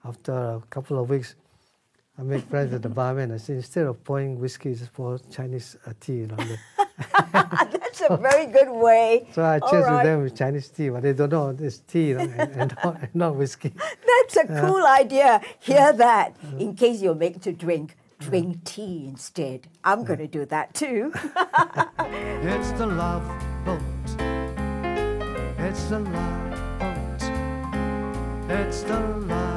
after a couple of weeks, I make friends with the barman. I say, instead of pouring whiskey, just pour Chinese tea. That's a very good way. So I cheers with them with Chinese tea, but they don't know it's tea and not whiskey. That's a cool idea. Hear that? In case you're making to drink tea instead. I'm going to do that too. It's the love boat. It's the love boat. It's the love